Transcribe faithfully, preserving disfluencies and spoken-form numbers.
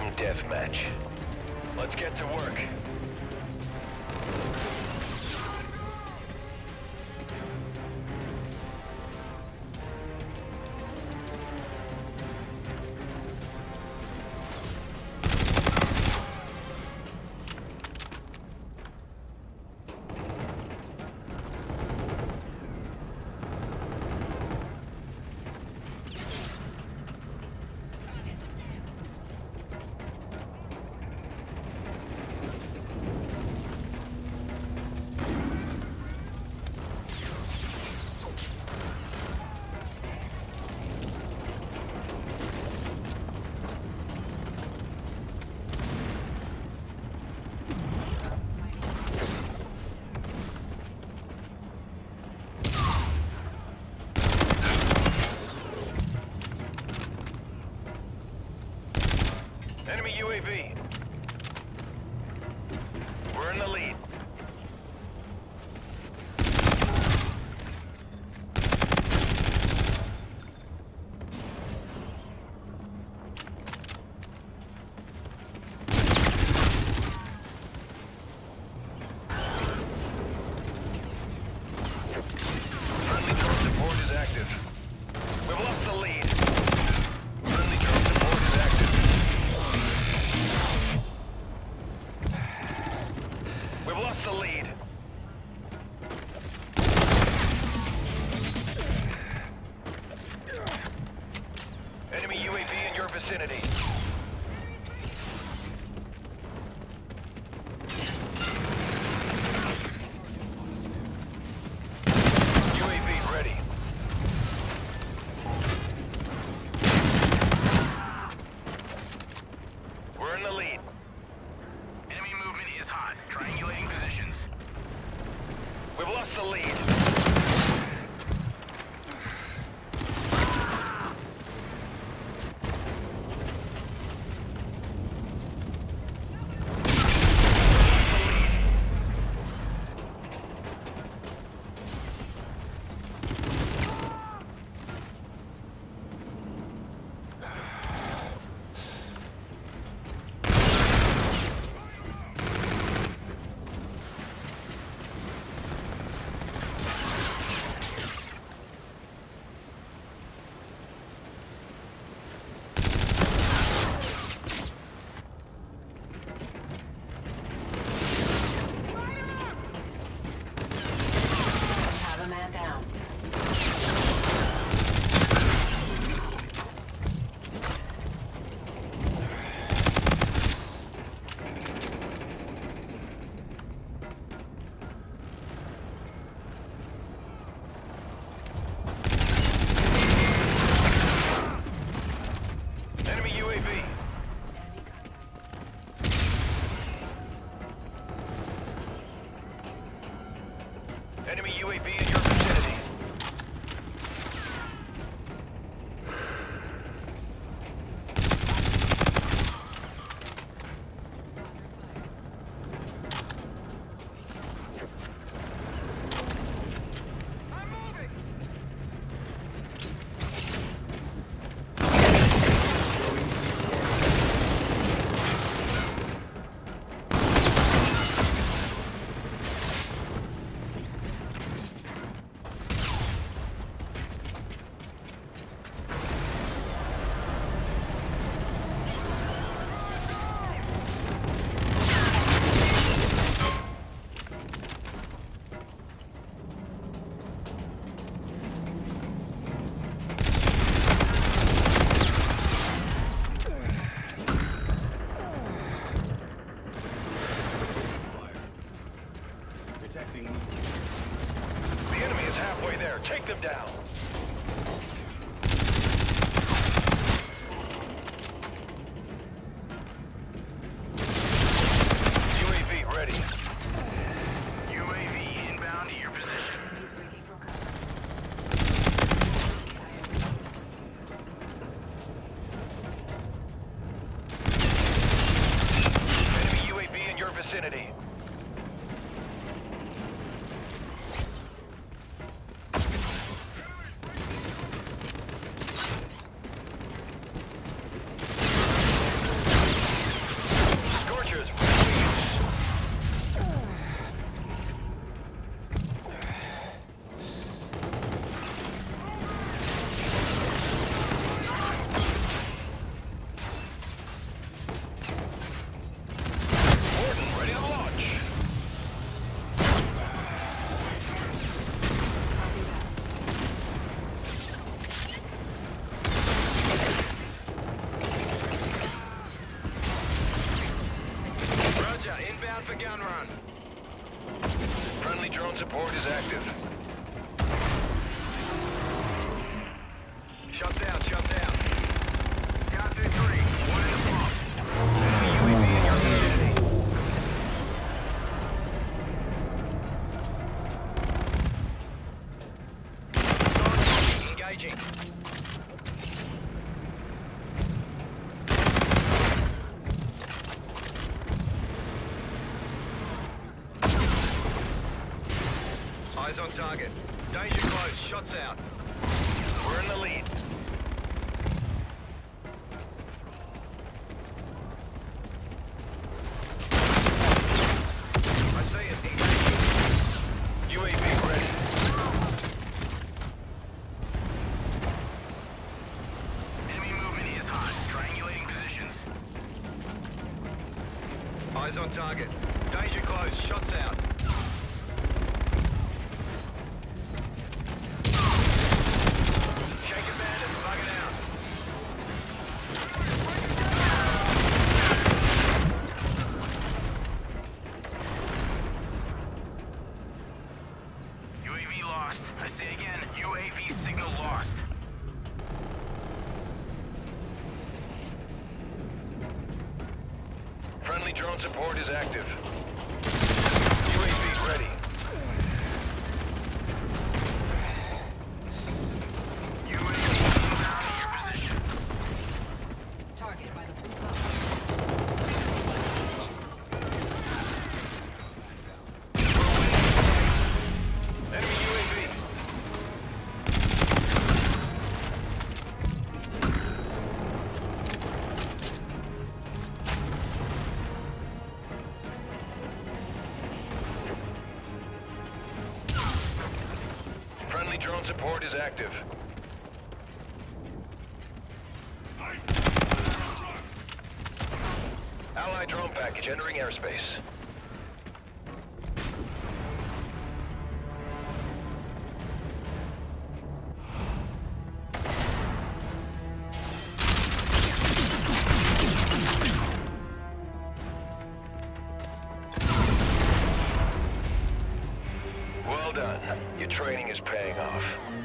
deathmatch. Let's get to work. Enemy U A V. We're in the lead. Friendly drone support is active. We've lost the lead. Friendly drone support is active. We've lost the lead. Enemy U A V in your vicinity. U A V ready. We're in the lead. Enemy movement is hot. Triangulating positions. We've lost the lead. Have a man down. Enemy U A V. Enemy U A V in your vicinity. Protecting. The enemy is halfway there. Take them down. U A V ready. U A V inbound to your position. He's breaking for cover. Enemy U A V in your vicinity. the gun run. Friendly drone support is active. Shots out, shots out. Scout two three, one in the front. Enemy U A V in your vicinity. Engaging. Eyes on target. Danger close. Shots out. We're in the lead. I see it. Engaging. U A V ready. Enemy movement is hot. Triangulating positions. Eyes on target. Danger close. Shots out. Shaker bandits bugging out. U A V lost. I say again, U A V signal lost. Friendly drone support is active. U A V ready. U A V inbound to your position. Target by the blue color. Enemy U A V. Friendly drone support is active. Allied drone package entering airspace. Well done. Your training is paying off.